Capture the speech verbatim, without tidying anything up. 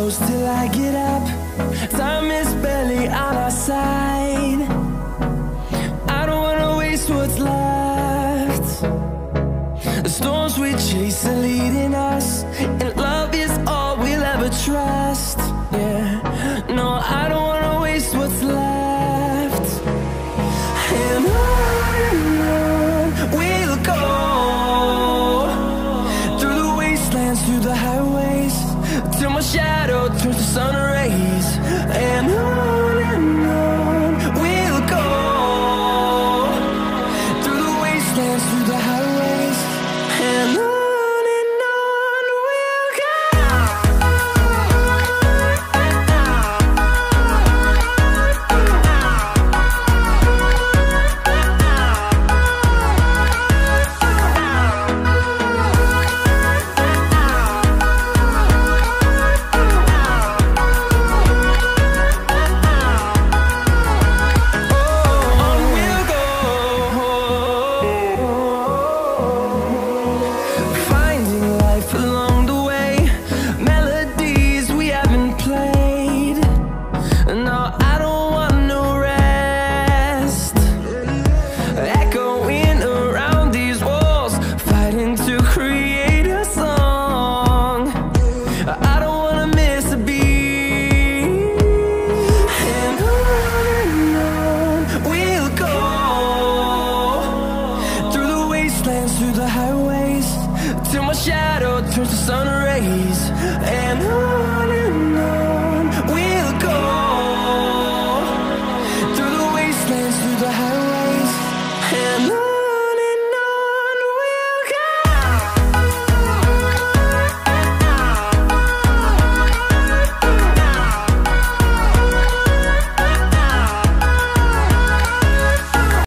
close till I get up. Time is barely on our side. I don't wanna waste what's left. The storms we chase are leading us, and love is all we'll ever trust. Yeah, no, I don't wanna waste what's left. And on we'll go, through the wastelands, through the highways, till my shadow turns to sun rays. And on and on we'll go, through the wastelands, through the highways, and on. No,